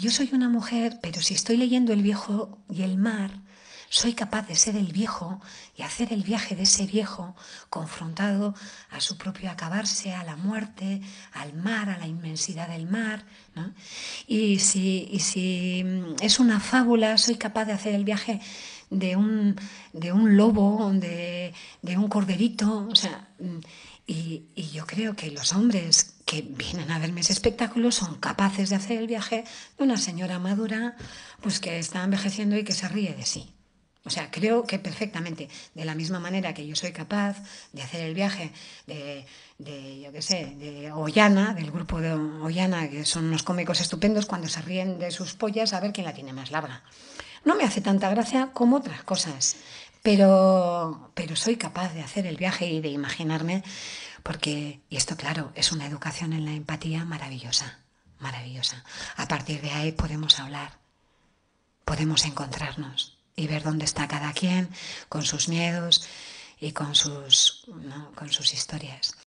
yo soy una mujer, pero si estoy leyendo El viejo y el mar, soy capaz de ser el viejo y hacer el viaje de ese viejo confrontado a su propio acabarse, a la muerte, al mar, a la inmensidad del mar, ¿no? Y si es una fábula, soy capaz de hacer el viaje de un lobo, de un corderito, o sea, y yo creo que los hombres que vienen a verme ese espectáculo son capaces de hacer el viaje de una señora madura, pues que está envejeciendo y que se ríe de sí. O sea, creo que perfectamente, de la misma manera que yo soy capaz de hacer el viaje yo qué sé, de Ollana, del grupo de Ollana, que son unos cómicos estupendos cuando se ríen de sus pollas a ver quién la tiene más larga. No me hace tanta gracia como otras cosas, pero soy capaz de hacer el viaje y de imaginarme, y esto claro, es una educación en la empatía maravillosa, maravillosa. A partir de ahí podemos hablar, podemos encontrarnos y ver dónde está cada quien con sus miedos y con sus, ¿no?, con sus historias.